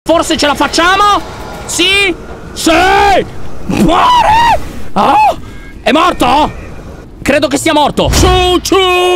Forse ce la facciamo? Sì? Sì! Muore! Oh! È morto? Credo che sia morto. Ciu ciu!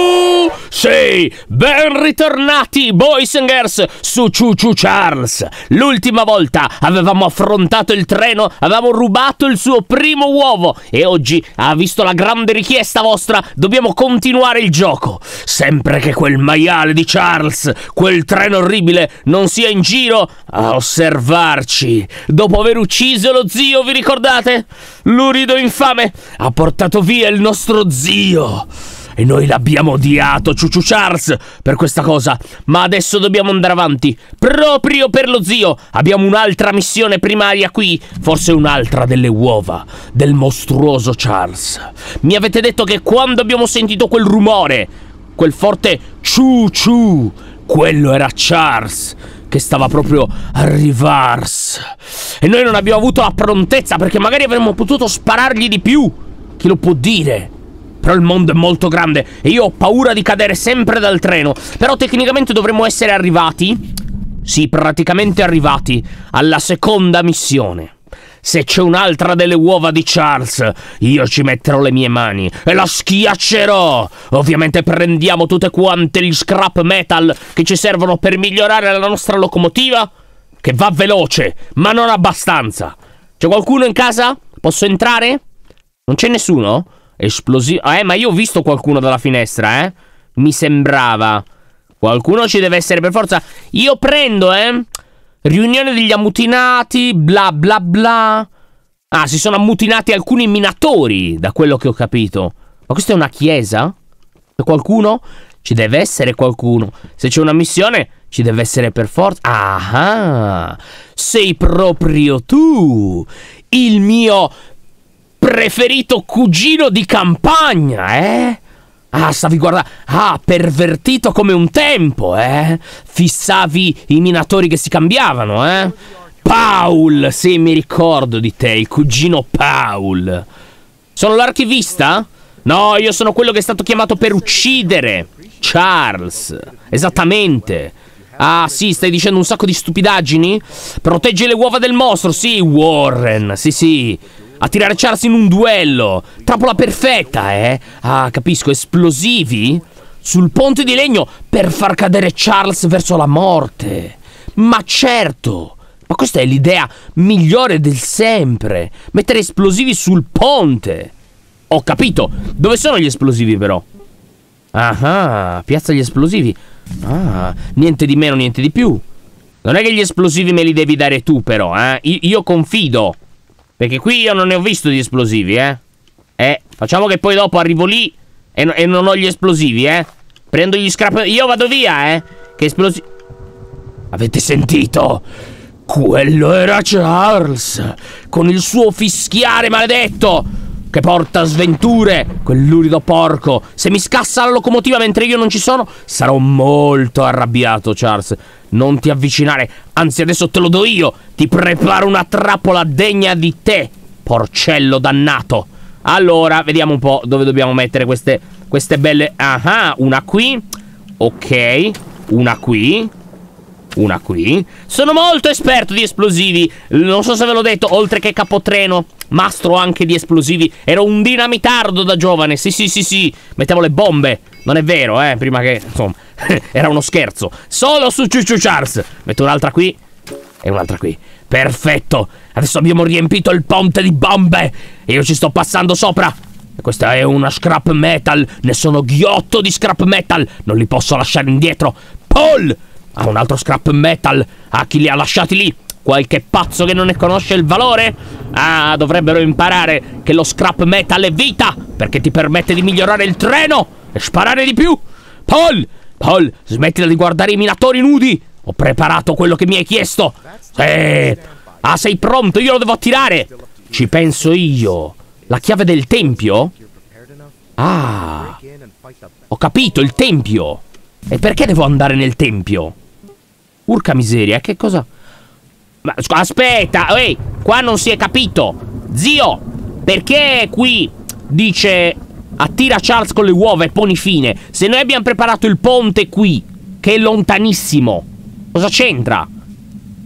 Sì, ben ritornati boys and girls su Ciu Ciu Charles. L'ultima volta avevamo affrontato il treno, avevamo rubato il suo primo uovo e oggi, ha visto la grande richiesta vostra, dobbiamo continuare il gioco. Sempre che quel maiale di Charles, quel treno orribile, non sia in giro a osservarci. Dopo aver ucciso lo zio, vi ricordate? L'urido infame ha portato via il nostro zio e noi l'abbiamo odiato, Ciu Ciu Charles, per questa cosa. Ma adesso dobbiamo andare avanti, proprio per lo zio. Abbiamo un'altra missione primaria qui, forse un'altra delle uova del mostruoso Charles. Mi avete detto che quando abbiamo sentito quel rumore, quel forte ciu ciu, quello era Charles che stava proprio arrivars. E noi non abbiamo avuto la prontezza, perché magari avremmo potuto sparargli di più. Chi lo può dire? Però il mondo è molto grande e io ho paura di cadere sempre dal treno. Però tecnicamente dovremmo essere arrivati, sì, praticamente arrivati alla seconda missione. Se c'è un'altra delle uova di Charles, io ci metterò le mie mani e la schiaccerò. Ovviamente prendiamo tutte quante gli scrap metal che ci servono per migliorare la nostra locomotiva, che va veloce, ma non abbastanza. C'è qualcuno in casa? Posso entrare? Non c'è nessuno? Esplosivo. Ma io ho visto qualcuno dalla finestra, mi sembrava. Qualcuno ci deve essere per forza. Io prendo, riunione degli ammutinati, bla bla bla. Ah, si sono ammutinati alcuni minatori, da quello che ho capito. Ma questa è una chiesa? C'è qualcuno? Ci deve essere qualcuno. Se c'è una missione, ci deve essere per forza. Ah, sei proprio tu, il mio preferito cugino di campagna, Ah, stavi guardando. Ah, pervertito come un tempo, Fissavi i minatori che si cambiavano, Paul, sì, mi ricordo di te, il cugino Paul. Sono l'archivista? No, io sono quello che è stato chiamato per uccidere Charles. Esattamente. Ah, sì, stai dicendo un sacco di stupidaggini? Protegge le uova del mostro, sì, Warren, sì. A tirare Charles in un duello. Trappola perfetta, Ah, capisco, esplosivi sul ponte di legno per far cadere Charles verso la morte. Ma certo, ma questa è l'idea migliore del sempre. Mettere esplosivi sul ponte. Ho capito. Dove sono gli esplosivi però? Ah, piazza gli esplosivi. Ah, niente di meno, niente di più. Non è che gli esplosivi me li devi dare tu però, Io confido. Perché qui io non ne ho visto di esplosivi, facciamo che poi dopo arrivo lì e non ho gli esplosivi, Prendo gli scrap. Io vado via, Che esplosivi. Avete sentito? Quello era Charles, con il suo fischiare maledetto, che porta sventure, quell'urido porco. Se mi scassa la locomotiva mentre io non ci sono, sarò molto arrabbiato, Charles. Non ti avvicinare, anzi adesso te lo do io. Ti preparo una trappola degna di te, porcello dannato. Allora, vediamo un po' dove dobbiamo mettere queste belle. Ah, una qui. Ok, una qui. Una qui. Sono molto esperto di esplosivi. Non so se ve l'ho detto, oltre che capotreno, mastro anche di esplosivi. Ero un dinamitardo da giovane. Sì. Mettevo le bombe. Non è vero, prima che, insomma, era uno scherzo. Solo su Ciu Ciu Charles. Metto un'altra qui e un'altra qui. Perfetto. Adesso abbiamo riempito il ponte di bombe e io ci sto passando sopra. Questa è una scrap metal. Ne sono ghiotto di scrap metal. Non li posso lasciare indietro. Paul! Ah, un altro scrap metal. Ah, chi li ha lasciati lì? Qualche pazzo che non ne conosce il valore? Ah, dovrebbero imparare che lo scrap metal è vita, perché ti permette di migliorare il treno e sparare di più. Paul, smettila di guardare i minatori nudi. Ho preparato quello che mi hai chiesto. Ah, sei pronto? Io lo devo attirare. Ci penso io. La chiave del tempio? Ah, ho capito, il tempio. E perché devo andare nel tempio? Urca miseria, che cosa? Ma aspetta, qua non si è capito. Zio, perché qui dice attira Charles con le uova e poni fine, se noi abbiamo preparato il ponte qui, che è lontanissimo? Cosa c'entra?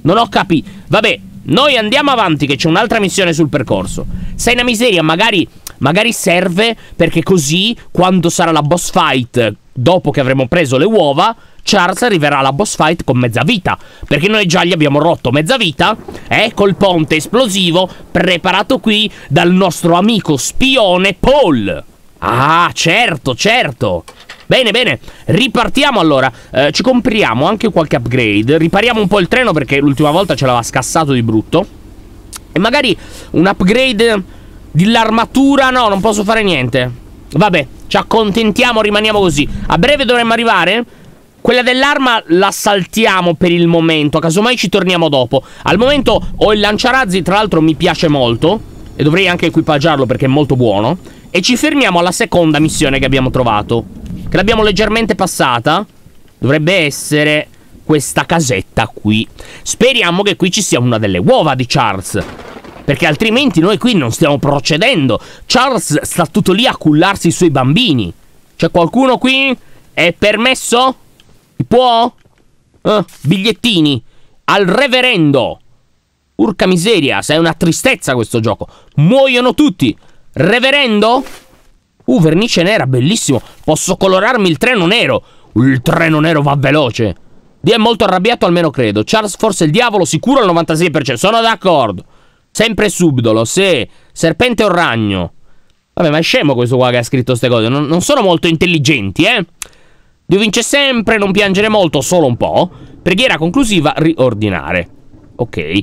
Non ho capito. Vabbè, noi andiamo avanti che c'è un'altra missione sul percorso. Sei una miseria, magari serve, perché così quando sarà la boss fight, dopo che avremo preso le uova, Charles arriverà alla boss fight con mezza vita, perché noi già gli abbiamo rotto mezza vita, col ponte esplosivo preparato qui dal nostro amico spione Paul. Ah, certo, certo. Bene, bene, ripartiamo allora. Ci compriamo anche qualche upgrade. Ripariamo un po' il treno perché l'ultima volta ce l'aveva scassato di brutto. E magari un upgrade dell'armatura. No, non posso fare niente. Vabbè, ci accontentiamo, rimaniamo così. A breve dovremmo arrivare. Quella dell'arma la saltiamo per il momento, casomai ci torniamo dopo. Al momento ho il lanciarazzi, tra l'altro mi piace molto, e dovrei anche equipaggiarlo perché è molto buono. E ci fermiamo alla seconda missione che abbiamo trovato, che l'abbiamo leggermente passata. Dovrebbe essere questa casetta qui. Speriamo che qui ci sia una delle uova di Charles, perché altrimenti noi qui non stiamo procedendo. Charles sta tutto lì a cullarsi i suoi bambini. C'è qualcuno qui? È permesso? Si può? Bigliettini al reverendo. Urca miseria, sei una tristezza questo gioco. Muoiono tutti. Reverendo? Vernice nera, bellissimo. Posso colorarmi il treno nero. Il treno nero va veloce. Dio è molto arrabbiato, almeno credo. Charles forse il diavolo, sicuro al 96%. Sono d'accordo. Sempre subdolo, sì. Serpente o ragno. Vabbè, ma è scemo questo qua che ha scritto queste cose. Non sono molto intelligenti, Dio vince sempre, non piangere molto, solo un po'. Preghiera conclusiva, riordinare. Ok.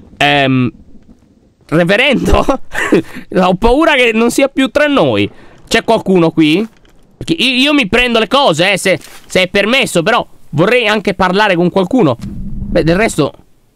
Reverendo? Ho paura che non sia più tra noi. C'è qualcuno qui? Perché io mi prendo le cose, se è permesso, però vorrei anche parlare con qualcuno. Beh, del resto...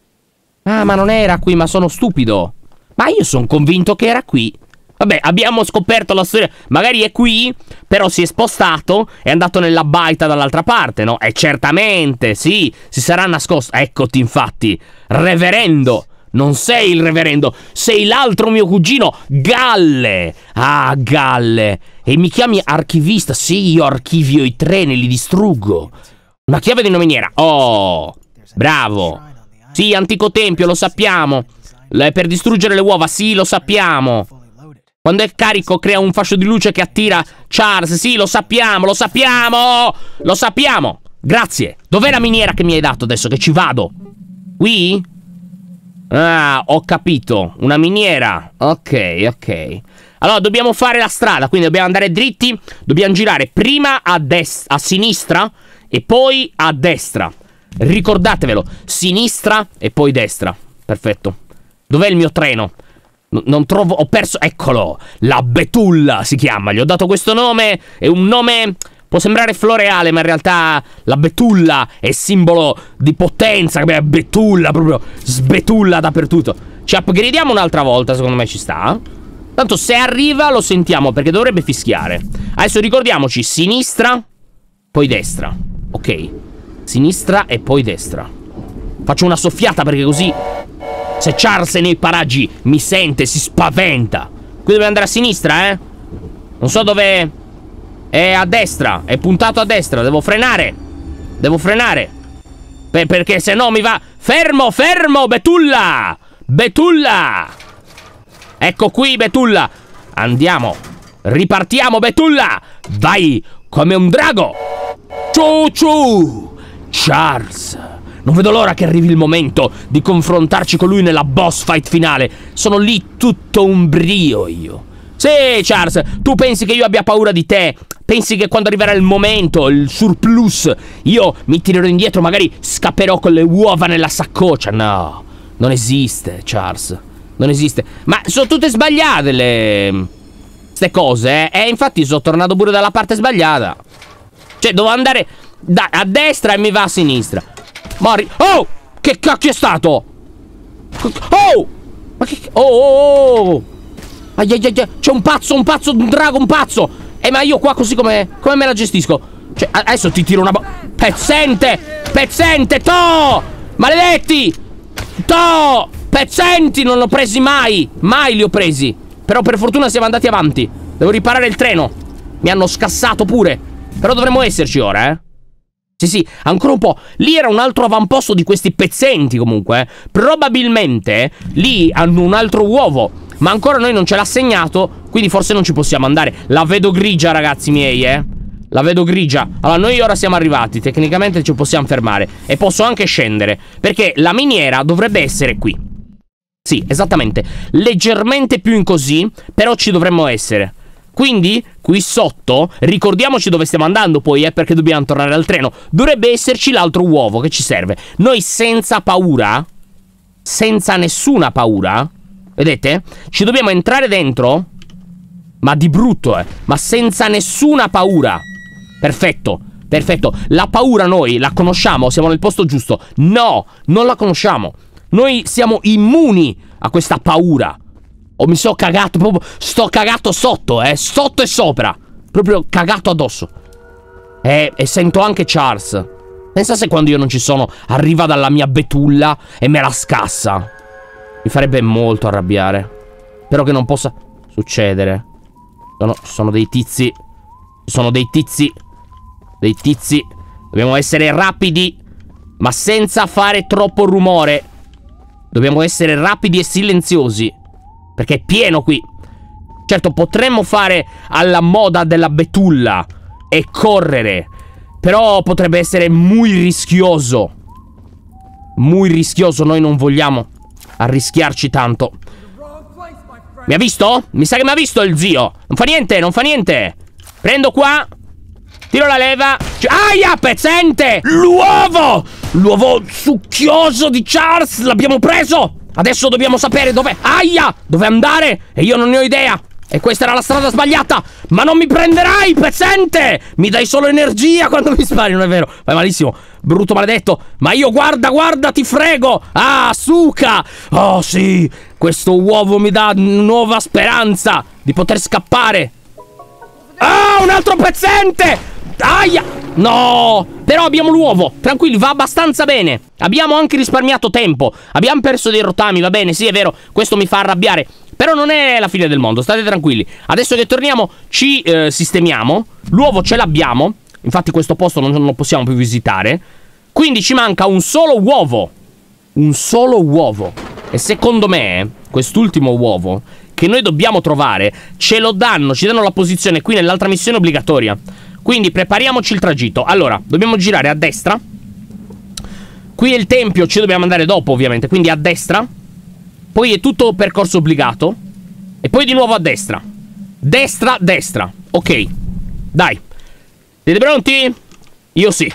Ah, ma non era qui, ma sono stupido. Ma io sono convinto che era qui. Vabbè, abbiamo scoperto la storia. Magari è qui, però si è spostato, è andato nella baita dall'altra parte, no? Certamente, sì, si sarà nascosto. Eccoti, infatti, reverendo. Non sei il reverendo, sei l'altro mio cugino, Galle. Ah, Galle. E mi chiami archivista? Sì, io archivio i treni, li distruggo. Una chiave di nominiera. Oh, bravo. Sì, antico tempio, lo sappiamo. Per distruggere le uova, sì, lo sappiamo. Quando è carico crea un fascio di luce che attira Charles. Sì, lo sappiamo, lo sappiamo. Lo sappiamo. Grazie. Dov'è la miniera che mi hai dato adesso che ci vado? Qui? Ah, ho capito. Una miniera. Ok, ok. Allora, dobbiamo fare la strada, quindi dobbiamo andare dritti. Dobbiamo girare prima a sinistra e poi a destra. Ricordatevelo, sinistra e poi destra. Perfetto. Dov'è il mio treno? Non trovo, ho perso, eccolo. La Betulla si chiama, gli ho dato questo nome. È un nome... Può sembrare floreale, ma in realtà la betulla è simbolo di potenza. Betulla, proprio sbetulla dappertutto. Ci upgradiamo un'altra volta, secondo me ci sta. Tanto se arriva lo sentiamo, perché dovrebbe fischiare. Adesso ricordiamoci, sinistra, poi destra. Ok, sinistra e poi destra. Faccio una soffiata perché così, se Charles è nei paraggi, mi sente, si spaventa. Qui dobbiamo andare a sinistra, Non so dove... È a destra, è puntato a destra, devo frenare. Devo frenare. Perché se no mi va... Fermo, fermo, Betulla! Betulla! Ecco qui, Betulla. Andiamo. Ripartiamo, Betulla. Vai, come un drago. Ciu ciu. Charles. Non vedo l'ora che arrivi il momento di confrontarci con lui nella boss fight finale. Sono lì tutto un brio io. Sì, Charles, tu pensi che io abbia paura di te? Pensi che quando arriverà il momento, il surplus, io mi tirerò indietro, magari scapperò con le uova nella saccoccia? No, non esiste, Charles. Non esiste. Ma sono tutte sbagliate ste cose, infatti sono tornato pure dalla parte sbagliata. Cioè, devo andare a destra e mi va a sinistra. Oh! Che cacchio è stato? Oh! Ma che... Oh! C'è un pazzo, un drago, un pazzo. Ma io qua così come me la gestisco? Cioè, adesso ti tiro una pezzente! Pezzente, to! Maledetti! To! Pezzenti, non l'ho presi mai! Mai li ho presi! Però per fortuna siamo andati avanti. Devo riparare il treno. Mi hanno scassato pure. Però dovremmo esserci ora, Sì, ancora un po'. Lì era un altro avamposto di questi pezzenti comunque. Probabilmente lì hanno un altro uovo, ma ancora noi non ce l'ha segnato, quindi forse non ci possiamo andare. La vedo grigia, ragazzi miei, La vedo grigia. Allora, noi ora siamo arrivati. Tecnicamente ci possiamo fermare. E posso anche scendere, perché la miniera dovrebbe essere qui. Sì, esattamente. Leggermente più in così, però ci dovremmo essere. Quindi, qui sotto, ricordiamoci dove stiamo andando poi, perché dobbiamo tornare al treno. Dovrebbe esserci l'altro uovo che ci serve. Noi senza paura, senza nessuna paura, vedete? Ci dobbiamo entrare dentro, ma di brutto, ma senza nessuna paura. Perfetto, perfetto. La paura noi la conosciamo, siamo nel posto giusto. No, non la conosciamo. Noi siamo immuni a questa paura. Oh, mi sono cagato, proprio sto cagato sotto, sotto e sopra. Proprio cagato addosso. E sento anche Charles. Pensa se quando io non ci sono arriva dalla mia betulla e me la scassa. Mi farebbe molto arrabbiare. Spero che non possa succedere. Sono dei tizi. Sono dei tizi. Dei tizi. Dobbiamo essere rapidi, ma senza fare troppo rumore. Dobbiamo essere rapidi e silenziosi, perché è pieno qui. Certo, potremmo fare alla moda della betulla e correre, però potrebbe essere muy rischioso. Muy rischioso, noi non vogliamo arrischiarci tanto. Mi ha visto? Mi sa che mi ha visto il zio. Non fa niente, non fa niente. Prendo qua, tiro la leva. Aia, pezzente! L'uovo! L'uovo succhioso di Charles, l'abbiamo preso! Adesso dobbiamo sapere dov'è. Aia! Dove andare? E io non ne ho idea. E questa era la strada sbagliata. Ma non mi prenderai, pezzente! Mi dai solo energia quando mi spari, non è vero? Vai malissimo, brutto maledetto. Ma io, guarda, guarda, ti frego. Ah, Suka! Oh sì, questo uovo mi dà nuova speranza di poter scappare. Ah, un altro pezzente! Aia! No! Però abbiamo l'uovo, tranquilli, va abbastanza bene. Abbiamo anche risparmiato tempo. Abbiamo perso dei rottami, va bene, sì è vero. Questo mi fa arrabbiare, però non è la fine del mondo, state tranquilli. Adesso che torniamo ci sistemiamo. L'uovo ce l'abbiamo. Infatti questo posto non lo possiamo più visitare. Quindi ci manca un solo uovo. Un solo uovo. E secondo me quest'ultimo uovo che noi dobbiamo trovare ce lo danno, ci danno la posizione qui nell'altra missione obbligatoria. Quindi prepariamoci il tragitto. Allora, dobbiamo girare a destra. Qui è il tempio, ci dobbiamo andare dopo ovviamente. Quindi a destra. Poi è tutto percorso obbligato. E poi di nuovo a destra. Destra, destra. Ok, dai. Siete pronti? Io sì.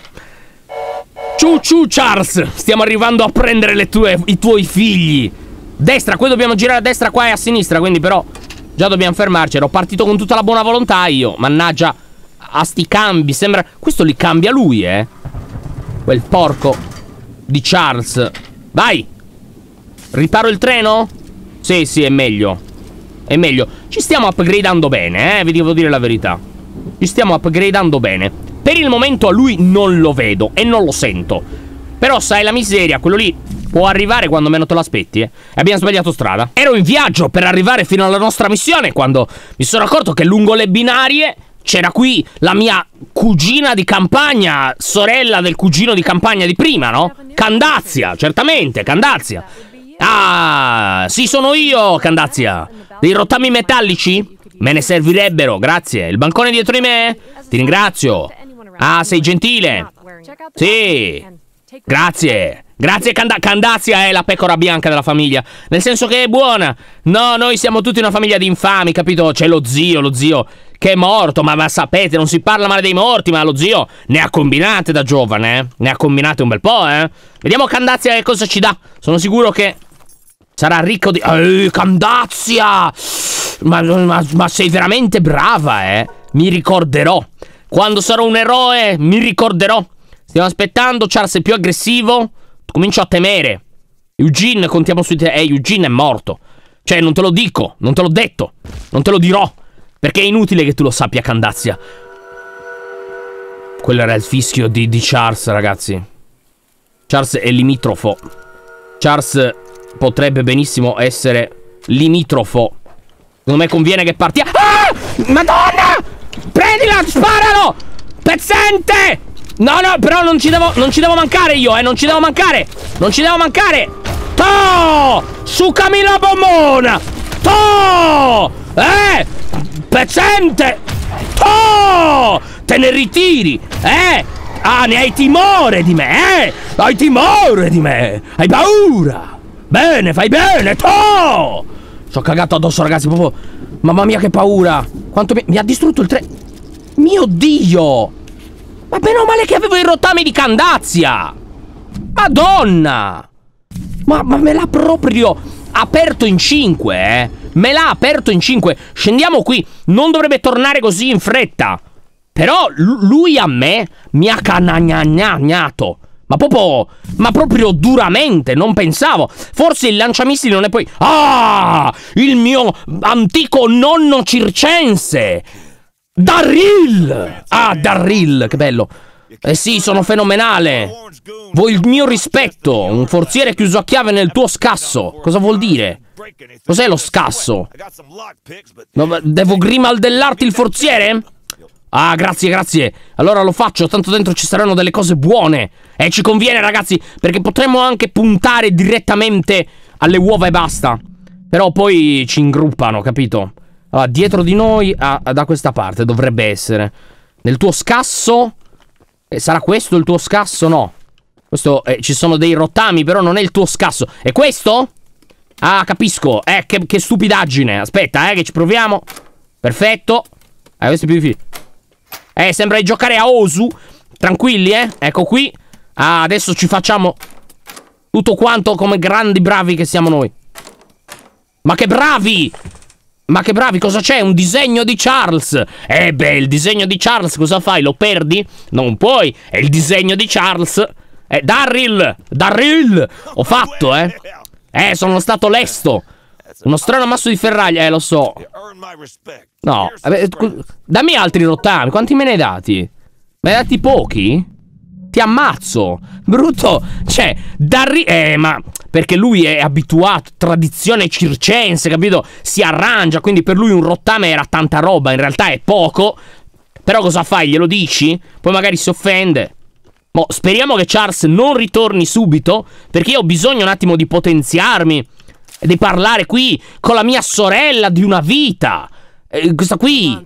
Ciu ciu Charles, stiamo arrivando a prendere i tuoi figli. Destra, qui dobbiamo girare a destra, qua e a sinistra. Quindi però già dobbiamo fermarci. Ero partito con tutta la buona volontà io. Mannaggia a sti cambi, sembra. Questo li cambia lui, quel porco di Charles. Vai. Riparo il treno? Sì, sì, è meglio. È meglio. Ci stiamo upgradando bene, vi devo dire la verità. Ci stiamo upgradando bene. Per il momento a lui non lo vedo e non lo sento. Però sai la miseria, quello lì può arrivare quando meno te lo aspetti, E abbiamo sbagliato strada. Ero in viaggio per arrivare fino alla nostra missione quando mi sono accorto che lungo le binarie c'era qui la mia cugina di campagna, sorella del cugino di campagna di prima, no? Candazia, certamente, Candazia. Ah, sì, sono io, Candazia. Dei rottami metallici? Me ne servirebbero, grazie. Il bancone dietro di me? Ti ringrazio. Ah, sei gentile. Sì, grazie. Grazie, Candazia è la pecora bianca della famiglia. Nel senso che è buona. No, noi siamo tutti una famiglia di infami, capito? C'è lo zio che è morto, ma sapete, non si parla male dei morti, ma lo zio ne ha combinate da giovane, Ne ha combinate un bel po', Vediamo Candazia che cosa ci dà. Sono sicuro che sarà ricco di... Candazia! Ma sei veramente brava, Mi ricorderò. Quando sarò un eroe, mi ricorderò. Stiamo aspettando, Charles è più aggressivo. Comincio a temere. Eugene, contiamo su te. Eugene è morto. Cioè, non te lo dico, non te l'ho detto, non te lo dirò, perché è inutile che tu lo sappia, Candazia. Quello era il fischio di Charles, ragazzi. Charles è limitrofo. Charles potrebbe benissimo essere limitrofo. Secondo me conviene che partia. Ah! Madonna! Prendila, sparalo! Pezzente! No, no, però non ci devo mancare io, non ci devo mancare. Non ci devo mancare. To! Succami la bombona! To! Pezzente! To! Te ne ritiri, Ah, ne hai timore di me, Hai timore di me! Hai paura! Bene, fai bene, to! Ci ho cagato addosso, ragazzi, proprio. Mamma mia, che paura! Quanto mi ha distrutto il treno! Mio Dio! Ma meno male che avevo i rottami di Candazia! Madonna! Ma me l'ha proprio aperto in 5, Me l'ha aperto in 5. Scendiamo qui. Non dovrebbe tornare così in fretta. Però lui a me mi ha canagnagnato. Ma proprio duramente. Non pensavo. Forse il lanciamissili non è poi... Ah! Il mio antico nonno circense! Darryl! Ah, Darryl, che bello. Eh sì, sono fenomenale. Vuoi il mio rispetto? Un forziere chiuso a chiave nel tuo scasso. Cosa vuol dire? Cos'è lo scasso? No, devo grimaldellarti il forziere? Ah, grazie, grazie. Allora lo faccio, tanto dentro ci saranno delle cose buone. E ci conviene, ragazzi, perché potremmo anche puntare direttamente alle uova e basta. Però poi ci ingruppano, capito? Allora, dietro di noi, da questa parte dovrebbe essere. Nel tuo scasso... sarà questo il tuo scasso? No. Questo, ci sono dei rottami, però non è il tuo scasso. È questo? Ah, capisco. Che stupidaggine. Aspetta, che ci proviamo. Perfetto. Questo è più difficile. Sembra di giocare a Osu. Tranquilli, Ecco qui. Ah, adesso ci facciamo tutto quanto come grandi bravi che siamo noi. Ma che bravi! Ma che bravi, cosa c'è? Un disegno di Charles. Beh, il disegno di Charles cosa fai? Lo perdi? Non puoi. È il disegno di Charles. Darryl! Darryl! Ho fatto, sono stato lesto. Uno strano ammasso di ferraglia, lo so. No, dammi altri rottami. Quanti me ne hai dati? Me ne hai dati pochi? Ti ammazzo. Brutto. Cioè, Darryl... ma... perché lui è abituato, tradizione circense, capito? Si arrangia, quindi per lui un rottame era tanta roba. In realtà è poco. Però cosa fai? Glielo dici? Poi magari si offende. Mo, speriamo che Charles non ritorni subito, perché io ho bisogno un attimo di potenziarmi e di parlare qui con la mia sorella di una vita. Questa qui,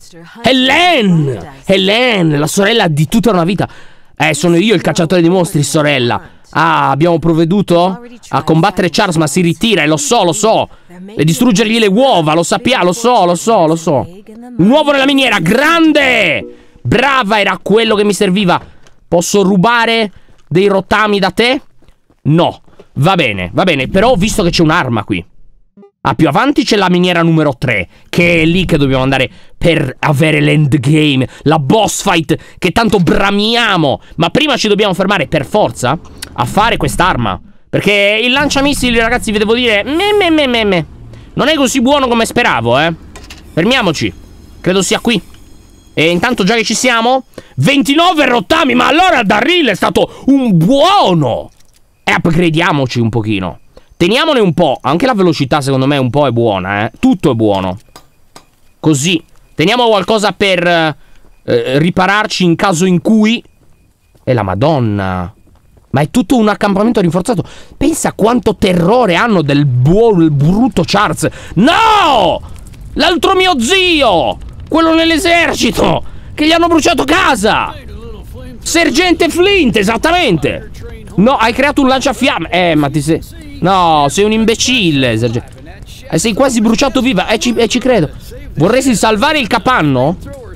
Hélène, la sorella di tutta una vita. Sono io il cacciatore di mostri, sorella. Ah, abbiamo provveduto a combattere Charles, ma si ritira, e lo so. E distruggergli le uova, lo sappiamo, lo so. Un uovo nella miniera, grande! Brava, era quello che mi serviva. Posso rubare dei rottami da te? No, va bene, però ho visto che c'è un'arma qui. Ah, più avanti c'è la miniera numero 3, che è lì che dobbiamo andare per avere l'endgame, la boss fight che tanto bramiamo. Ma prima ci dobbiamo fermare per forza a fare quest'arma, perché il lanciamissili, ragazzi, vi devo dire, non è così buono come speravo, Fermiamoci, credo sia qui. E intanto, già che ci siamo, 29 rottami, ma allora Darryl è stato un buono. Upgradiamoci un pochino. Teniamone un po'. Anche la velocità secondo me un po' è buona, Tutto è buono. Così. Teniamo qualcosa per ripararci in caso in cui... E la Madonna. Ma è tutto un accampamento rinforzato. Pensa quanto terrore hanno del brutto Charles. No! L'altro mio zio! Quello nell'esercito! Che gli hanno bruciato casa! Sergente Flint, esattamente! No, hai creato un lanciafiamme. Ma ti sei... No, sei un imbecille, sergente. Sei quasi bruciato viva. Ci credo. Vorresti salvare il capanno?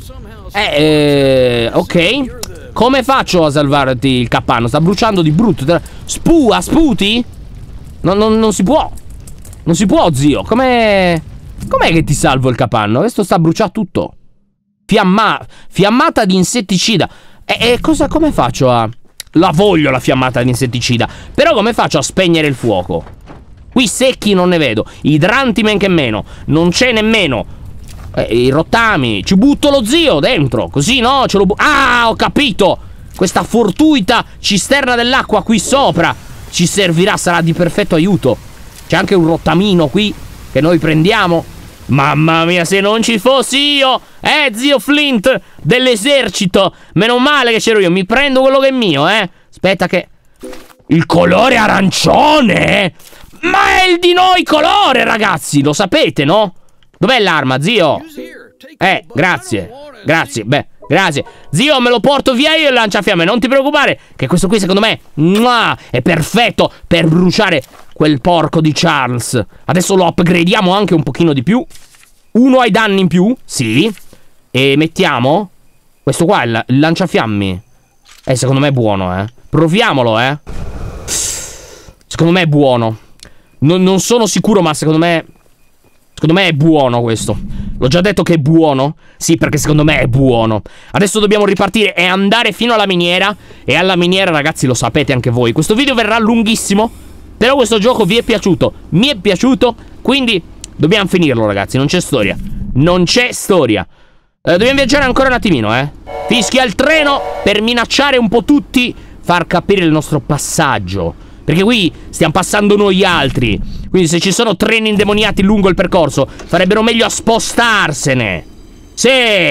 Ok. Come faccio a salvarti il capanno? Sta bruciando di brutto. Sputi? Non si può. Non si può, zio. Com'è che ti salvo il capanno? Questo sta bruciando tutto. Fiammata di insetticida. Come faccio a... La voglio la fiammata di insetticida. Però come faccio a spegnere il fuoco? Qui secchi non ne vedo. Idranti men che meno. Non c'è nemmeno i rottami. Ci butto lo zio dentro. Così no, ce lo Ah, ho capito. Questa fortuita cisterna dell'acqua qui sopra ci servirà, sarà di perfetto aiuto. C'è anche un rottamino qui che noi prendiamo. Mamma mia, se non ci fossi io, zio Flint dell'esercito, meno male che c'ero io. Mi prendo quello che è mio, Aspetta che... Il colore arancione? Ma è il di noi colore, ragazzi, lo sapete, no? Dov'è l'arma, zio? Grazie. Grazie, beh, grazie. Zio, me lo porto via io il lanciafiamme, non ti preoccupare, che questo qui secondo me è perfetto per bruciare quel porco di Charles. Adesso lo upgradiamo anche un pochino di più. 1 ai danni in più, sì. E mettiamo questo qua, il lanciafiammi. Secondo me è buono, Proviamolo, Secondo me è buono. Non sono sicuro, ma secondo me è buono questo. L'ho già detto che è buono. Sì, perché secondo me è buono. Adesso dobbiamo ripartire e andare fino alla miniera. E alla miniera, ragazzi, lo sapete anche voi, questo video verrà lunghissimo, però questo gioco vi è piaciuto. Mi è piaciuto, quindi dobbiamo finirlo, ragazzi. Non c'è storia. Non c'è storia. Dobbiamo viaggiare ancora un attimino, Fischia il treno per minacciare un po' tutti, far capire il nostro passaggio, perché qui stiamo passando noi altri. Quindi se ci sono treni indemoniati lungo il percorso, farebbero meglio a spostarsene. Sì,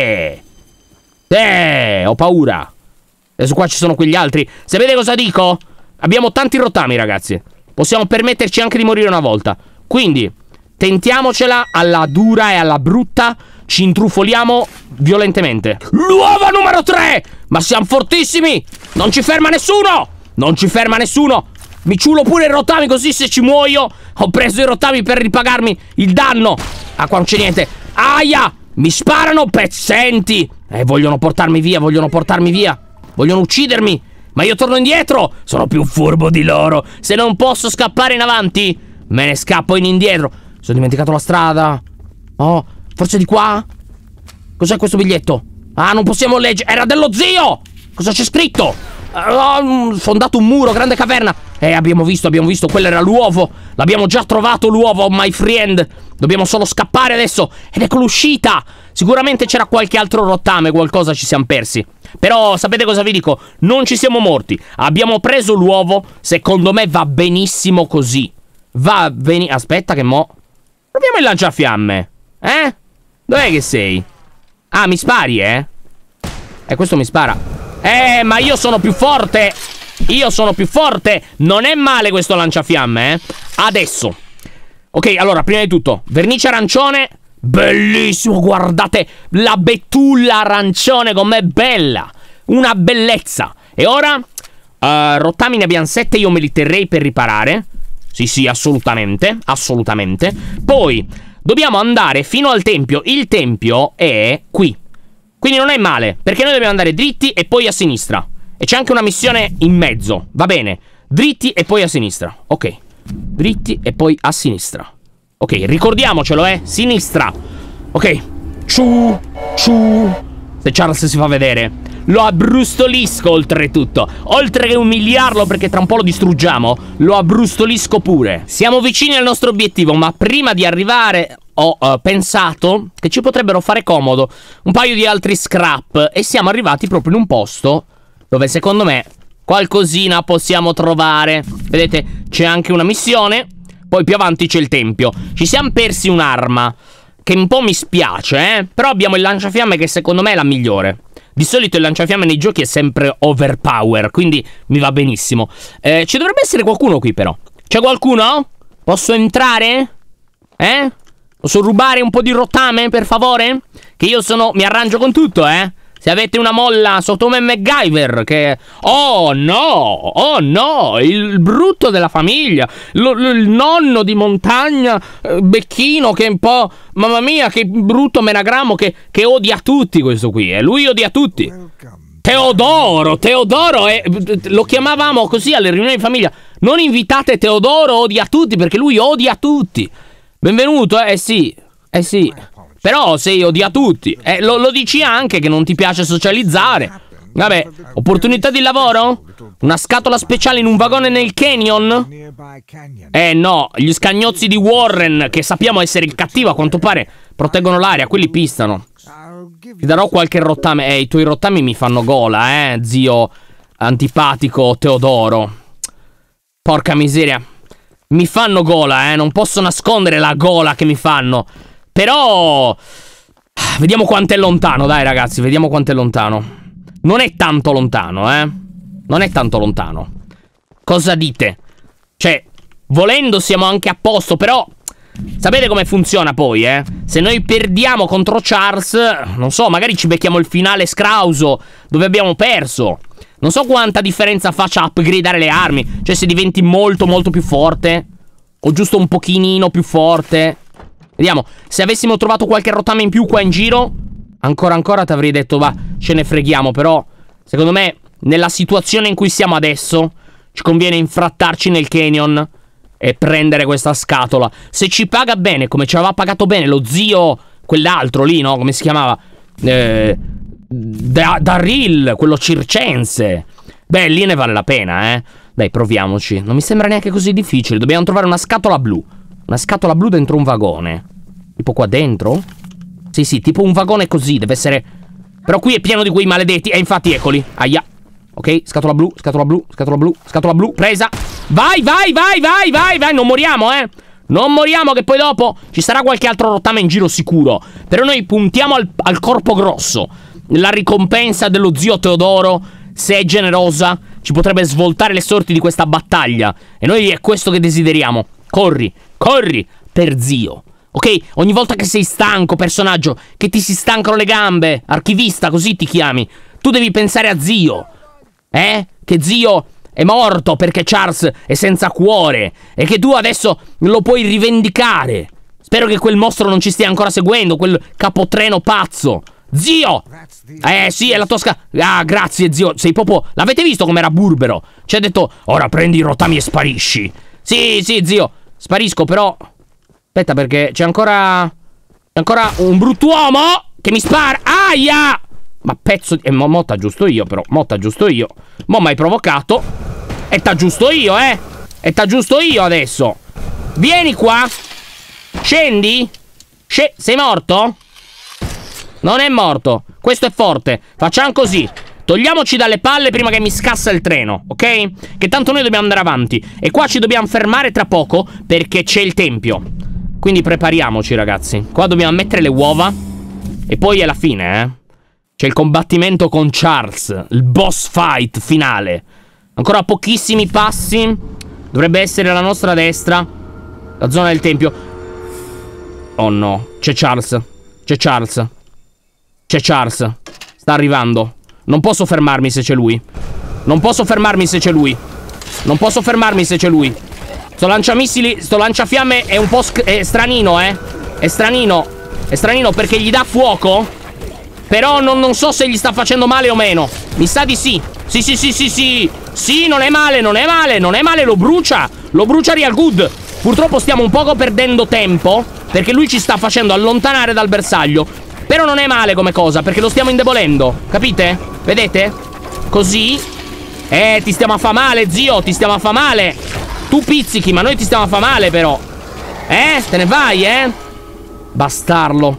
ho paura. Adesso qua ci sono quegli altri. Sapete cosa dico? Abbiamo tanti rottami, ragazzi. Possiamo permetterci anche di morire una volta. Quindi tentiamocela alla dura e alla brutta. Ci intrufoliamo violentemente. L'uovo numero 3! Ma siamo fortissimi! Non ci ferma nessuno! Non ci ferma nessuno! Mi ciulo pure i rottami, così se ci muoio ho preso i rottami per ripagarmi il danno. Ah, qua non c'è niente. Aia! Mi sparano pezzenti! Vogliono portarmi via, vogliono portarmi via. Vogliono uccidermi. Ma io torno indietro! Sono più furbo di loro. Se non posso scappare in avanti, me ne scappo in indietro. Sono dimenticato la strada. Oh, forse di qua? Cos'è questo biglietto? Ah, non possiamo leggere. Era dello zio! Cosa c'è scritto? Fondato un muro, grande caverna. Abbiamo visto, quello era l'uovo. L'abbiamo già trovato l'uovo, my friend. Dobbiamo solo scappare adesso. Ed ecco l'uscita. Sicuramente c'era qualche altro rottame, qualcosa ci siamo persi. Però sapete cosa vi dico? Non ci siamo morti. Abbiamo preso l'uovo. Secondo me va benissimo così. Va benissimo. Aspetta che mo... Proviamo il lanciafiamme. Dov'è che sei? Ah, mi spari, questo mi spara. Ma io sono più forte. Io sono più forte. Non è male questo lanciafiamme, Adesso. Ok, allora, prima di tutto, vernice arancione. Bellissimo, guardate la betulla arancione com'è bella. Una bellezza. E ora, rottami ne abbiamo 7, io me li terrei per riparare. Sì, assolutamente. Assolutamente. Poi, dobbiamo andare fino al tempio. Il tempio è qui. Quindi non è male, perché noi dobbiamo andare dritti e poi a sinistra. E c'è anche una missione in mezzo. Va bene, dritti e poi a sinistra. Ok, dritti e poi a sinistra. Ok, ricordiamocelo, sinistra. Ok, ciu. Se Charles si fa vedere, lo abbrustolisco oltretutto. Oltre che umiliarlo, perché tra un po' lo distruggiamo, lo abbrustolisco pure. Siamo vicini al nostro obiettivo, ma prima di arrivare ho pensato che ci potrebbero fare comodo un paio di altri scrap. E siamo arrivati proprio in un posto dove secondo me qualcosina possiamo trovare. Vedete, c'è anche una missione. Poi più avanti c'è il tempio. Ci siamo persi un'arma che un po' mi spiace, però abbiamo il lanciafiamme che secondo me è la migliore. Di solito il lanciafiamme nei giochi è sempre overpower, quindi mi va benissimo. Ci dovrebbe essere qualcuno qui però. C'è qualcuno? Posso entrare? Posso rubare un po' di rottame, per favore? Che io mi arrangio con tutto, Se avete una molla sotto me MacGyver che... Oh no, il brutto della famiglia. Il nonno di montagna, Becchino, che è un po'... Mamma mia, che brutto menagramo che odia tutti questo qui, Lui odia tutti. Teodoro, lo chiamavamo così alle riunioni di famiglia. Non invitate Teodoro, odia tutti, perché lui odia tutti. Benvenuto, sì. Però sei odia tutti. Lo dici anche che non ti piace socializzare. Vabbè, opportunità di lavoro? Una scatola speciale in un vagone nel canyon? No, gli scagnozzi di Warren, che sappiamo essere il cattivo, a quanto pare proteggono l'area, quelli pistano. Ti darò qualche rottame. I tuoi rottami mi fanno gola, zio antipatico Teodoro. Porca miseria. Mi fanno gola, non posso nascondere la gola che mi fanno. Però vediamo quanto è lontano, dai ragazzi, vediamo quanto è lontano. Non è tanto lontano, non è tanto lontano. Cosa dite? Cioè, volendo siamo anche a posto, però sapete come funziona poi, Se noi perdiamo contro Charles, non so, magari ci becchiamo il finale scrauso dove abbiamo perso. Non so quanta differenza faccia upgradare le armi. Cioè se diventi molto molto più forte o giusto un pochino più forte. Vediamo, se avessimo trovato qualche rotame in più qua in giro, ancora ti avrei detto va, ce ne freghiamo. Però secondo me nella situazione in cui siamo adesso ci conviene infrattarci nel canyon e prendere questa scatola. Se ci paga bene, come ci aveva pagato bene lo zio, quell'altro lì, no? Come si chiamava? Darryl, quello circense. Beh, lì ne vale la pena, Dai, proviamoci. Non mi sembra neanche così difficile. Dobbiamo trovare una scatola blu. Una scatola blu dentro un vagone. Tipo qua dentro? Sì, tipo un vagone così, deve essere. Però qui è pieno di quei maledetti. E infatti eccoli. Aia. Ok, scatola blu, scatola blu, scatola blu, scatola blu, presa. Vai. Non moriamo, Non moriamo, che poi dopo ci sarà qualche altro rottame in giro sicuro. Però noi puntiamo al corpo grosso. La ricompensa dello zio Teodoro, se è generosa, ci potrebbe svoltare le sorti di questa battaglia. E noi è questo che desideriamo. Corri per zio. Ok? Ogni volta che sei stanco, personaggio, che ti si stancano le gambe, archivista, così ti chiami, tu devi pensare a zio. Che zio è morto perché Charles è senza cuore e che tu adesso lo puoi rivendicare. Spero che quel mostro non ci stia ancora seguendo, quel capotreno pazzo. Zio! Sì, è la tua Ah, grazie zio, sei proprio. L'avete visto com'era burbero? Ci ha detto, ora prendi i rotami e sparisci. Sì, zio, sparisco, però aspetta, perché c'è ancora un bruttuomo che mi spara. Aia! Ma pezzo di... mo t'aggiusto io, però. Mo m'hai provocato. E t'aggiusto io, E t'aggiusto io adesso. Vieni qua. Scendi. Sei morto? Non è morto. Questo è forte. Facciamo così. Togliamoci dalle palle prima che mi scassa il treno, ok? Che tanto noi dobbiamo andare avanti. E qua ci dobbiamo fermare tra poco perché c'è il tempio. Quindi prepariamoci, ragazzi. Qua dobbiamo mettere le uova. E poi è la fine, C'è il combattimento con Charles, il boss fight finale. Ancora pochissimi passi. Dovrebbe essere la nostra destra. La zona del tempio. Oh no, c'è Charles. Sta arrivando. Non posso fermarmi se c'è lui. Sto lanciamissili, sto lanciafiamme è un po' è stranino, È stranino perché gli dà fuoco. Però non so se gli sta facendo male o meno. Mi sa di sì. Sì, non è male, lo brucia real good. Purtroppo stiamo un poco perdendo tempo perché lui ci sta facendo allontanare dal bersaglio. Però non è male come cosa, perché lo stiamo indebolendo. Capite? Vedete? Così. Ti stiamo a fa male, zio, Tu pizzichi, ma noi ti stiamo a fa male però. Te ne vai, Bastarlo.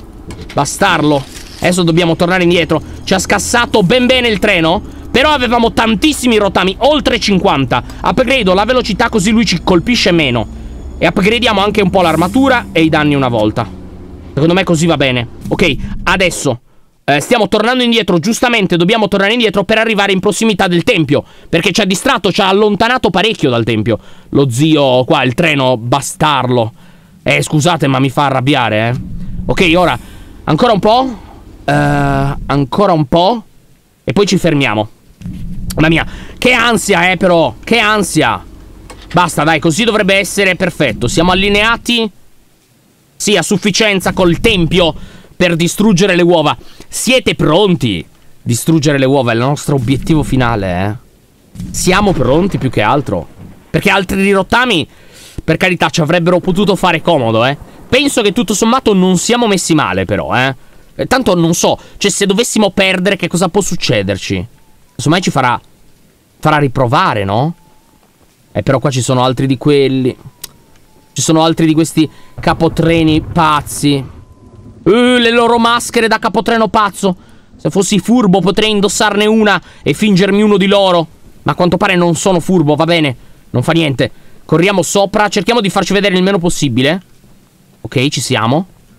Adesso dobbiamo tornare indietro. Ci ha scassato ben bene il treno. Però avevamo tantissimi rotami, oltre 50. Upgrado la velocità così lui ci colpisce meno. E upgradiamo anche un po' l'armatura e i danni una volta. Secondo me così va bene. Ok, adesso stiamo tornando indietro. Giustamente dobbiamo tornare indietro per arrivare in prossimità del tempio, perché ci ha distratto, ci ha allontanato parecchio dal tempio. Lo zio qua, il treno, bastarlo. Scusate ma mi fa arrabbiare, Ok, ora ancora un po'. Ancora un po'. E poi ci fermiamo. Mamma mia, che ansia, però. Che ansia. Basta, dai, così dovrebbe essere perfetto. Siamo allineati. Sì, a sufficienza col tempio per distruggere le uova. Siete pronti? Distruggere le uova è il nostro obiettivo finale, Siamo pronti più che altro. Perché altri rottami, per carità, ci avrebbero potuto fare comodo, Penso che tutto sommato non siamo messi male, però, Tanto non so, cioè se dovessimo perdere che cosa può succederci? Insomma ci farà riprovare, no? Però qua ci sono altri di quelli. Ci sono altri di questi capotreni pazzi. Le loro maschere da capotreno pazzo. Se fossi furbo potrei indossarne una e fingermi uno di loro. Ma a quanto pare non sono furbo, va bene. Non fa niente. Corriamo sopra, cerchiamo di farci vedere il meno possibile. Ok, ci siamo.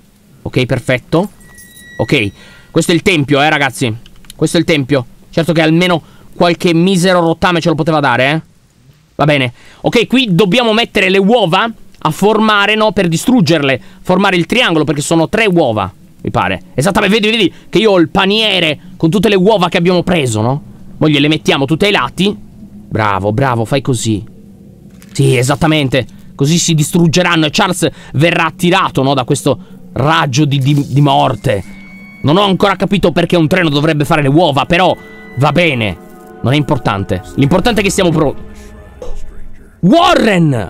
Ok, perfetto. Ok, questo è il tempio, ragazzi. Questo è il tempio. Certo che almeno qualche misero rottame ce lo poteva dare, Va bene. Ok, qui dobbiamo mettere le uova a formare, no? Per distruggerle. Formare il triangolo, perché sono 3 uova, mi pare. Esattamente, vedi che io ho il paniere con tutte le uova che abbiamo preso, no? Poi gliele mettiamo tutte ai lati. Bravo, bravo, fai così. Sì, esattamente. Così si distruggeranno e Charles verrà attirato, no? Da questo raggio di morte. Non ho ancora capito perché un treno dovrebbe fare le uova, però va bene. Non è importante. L'importante è che siamo pronti. Warren!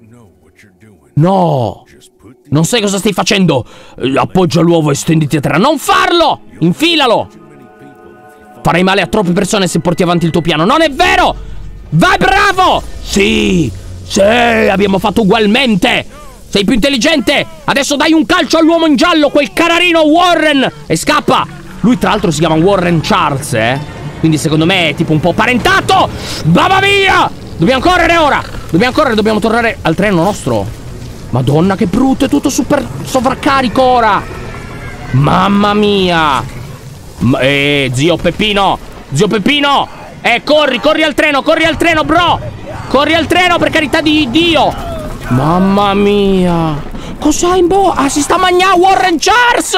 No! Non sai cosa stai facendo? Appoggia l'uovo e stenditi a terra. Non farlo! Infilalo! Farai male a troppe persone se porti avanti il tuo piano. Non è vero! Vai, bravo! Sì! Sì! Abbiamo fatto ugualmente! Sei più intelligente! Adesso dai un calcio all'uomo in giallo, quel canarino Warren! E scappa! Lui tra l'altro si chiama Warren Charles, Quindi secondo me è tipo un po' parentato! Mamma mia! Dobbiamo correre ora! Dobbiamo correre, dobbiamo tornare al treno nostro. Madonna, che brutto, è tutto super sovraccarico ora! Mamma mia! Zio Peppino! Zio Peppino! Corri al treno, bro! Corri al treno, per carità di Dio! Mamma mia! Cos'hai in bocca? Ah, si sta mangiando Warren Charles!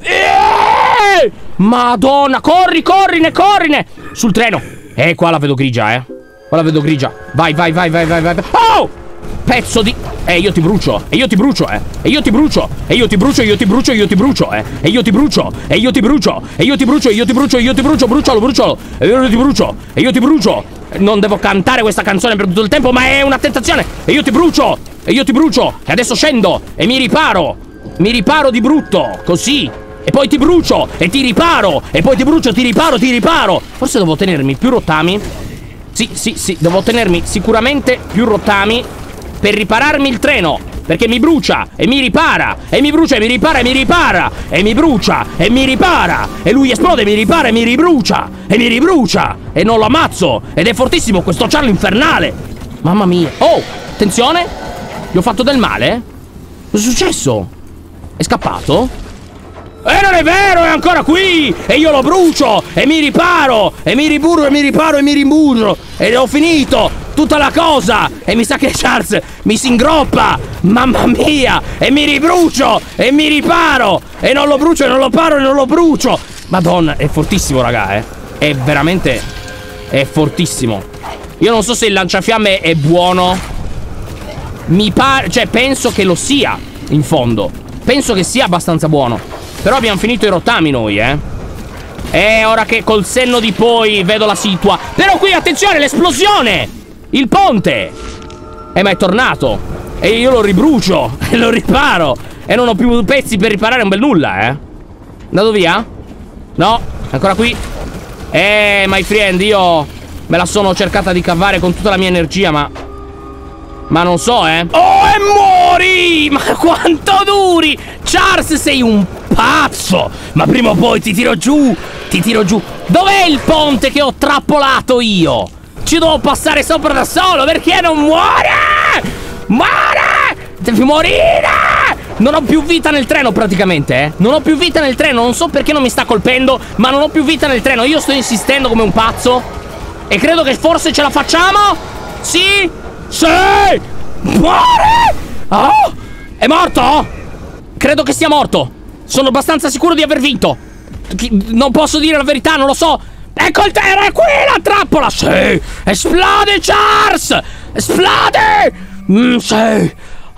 Madonna, corrine! Sul treno! Qua la vedo grigia, Qua la vedo grigia. Vai. Oh! Pezzo di... io ti brucio. Brucialo. Non devo cantare questa canzone per tutto il tempo, ma è una tentazione. E io ti brucio. E adesso scendo e mi riparo. Mi riparo di brutto. Così. E poi ti brucio e ti riparo. E poi ti brucio, ti riparo. Forse devo tenermi più rottami. Sì, devo tenermi sicuramente più rottami per ripararmi il treno, perché mi brucia e mi ripara. E mi brucia e mi ripara e mi ripara. E mi brucia e mi ripara. E lui esplode e mi ripara e mi ribrucia. E mi ribrucia. E non lo ammazzo. Ed è fortissimo questo Charlie infernale. Mamma mia. Oh, attenzione. Gli ho fatto del male? Cosa è successo? È scappato? Non è vero, è ancora qui! E io lo brucio! E mi riparo! E mi ripuro, e mi riparo, e mi rimburo! E ho finito! Tutta la cosa! E mi sa che Charles mi si ingroppa! Mamma mia! E mi ribrucio! E mi riparo! E non lo brucio, e non lo paro, e non lo brucio! Madonna, è fortissimo, raga, È veramente... è fortissimo. Io non so se il lanciafiamme è buono. Mi pare... cioè, penso che lo sia, in fondo. Penso che sia abbastanza buono. Però abbiamo finito i rottami noi, ora che col senno di poi vedo la situa. Però qui, attenzione, l'esplosione! Il ponte! Ma è tornato. E io lo ribrucio e lo riparo. E non ho più pezzi per riparare un bel nulla, Andato via? No, ancora qui. My friend, io me la sono cercata di cavare con tutta la mia energia, ma non so, Oh, e muori! Ma quanto duri! Charles, sei un pazzo! Ma prima o poi ti tiro giù! Dov'è il ponte che ho trappolato io? Ci devo passare sopra da solo, perché non muore? Devi morire! Non ho più vita nel treno praticamente, Non ho più vita nel treno, non so perché non mi sta colpendo, ma non ho più vita nel treno. Io sto insistendo come un pazzo e credo che forse ce la facciamo. Sì! Muore! Oh! È morto? Credo che sia morto. Sono abbastanza sicuro di aver vinto. Non posso dire la verità, non lo so. Ecco il treno, è qui la trappola. Sì! Esplode, Charles! Esplode! Sì!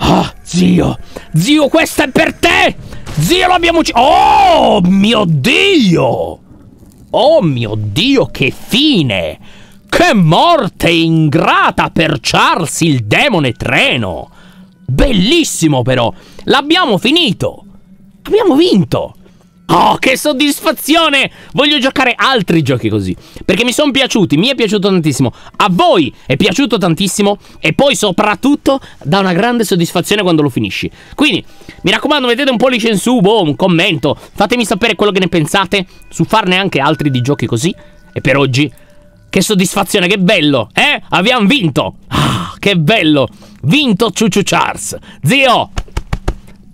Zio, questa è per te! Zio, l'abbiamo ucciso! Oh mio Dio! Oh mio Dio, che fine! Che morte ingrata per Charles il demone treno! Bellissimo però! L'abbiamo finito! Abbiamo vinto! Oh, che soddisfazione! Voglio giocare altri giochi così, perché mi sono piaciuti, mi è piaciuto tantissimo. A voi è piaciuto tantissimo. E poi soprattutto dà una grande soddisfazione quando lo finisci. Quindi, mi raccomando, mettete un pollice in su, un commento. Fatemi sapere quello che ne pensate su farne anche altri di giochi così. E per oggi, che soddisfazione, che bello, Abbiamo vinto! Ah, che bello! Vinto Ciuciu Charles! Zio!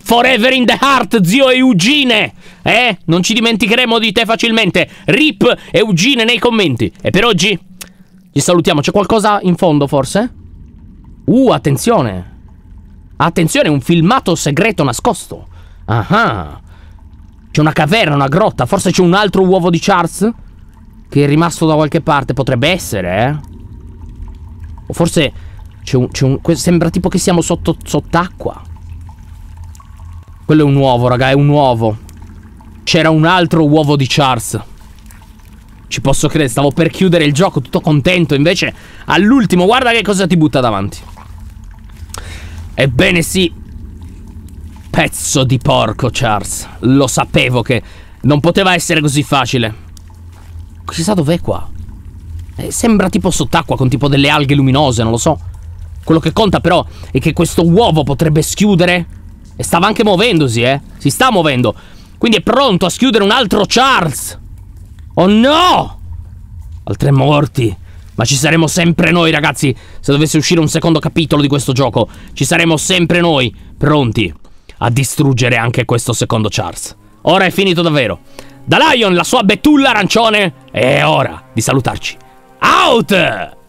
Forever in the heart, zio Eugene. Non ci dimenticheremo di te facilmente. Rip Eugene nei commenti. E per oggi ci salutiamo. C'è qualcosa in fondo forse? Attenzione. Attenzione, un filmato segreto nascosto. Ah. C'è una caverna, una grotta. Forse c'è un altro uovo di Charles che è rimasto da qualche parte. Potrebbe essere, O forse c'è un sembra tipo che siamo sott'acqua. Quello è un uovo, raga, è un uovo. C'era un altro uovo di Charles. Ci posso credere, stavo per chiudere il gioco, tutto contento. Invece, all'ultimo, guarda che cosa ti butta davanti. Ebbene sì. Pezzo di porco, Charles. Lo sapevo che non poteva essere così facile. Chissà dov'è qua. Sembra tipo sott'acqua con tipo delle alghe luminose, non lo so. Quello che conta però è che questo uovo potrebbe schiudere. E stava anche muovendosi, Si sta muovendo. Quindi è pronto a schiudere un altro Charles. Oh no! Altre morti. Ma ci saremo sempre noi, ragazzi. Se dovesse uscire un secondo capitolo di questo gioco, ci saremo sempre noi, pronti a distruggere anche questo secondo Charles. Ora è finito davvero. Da Lion, la sua betulla arancione, è ora di salutarci. Out!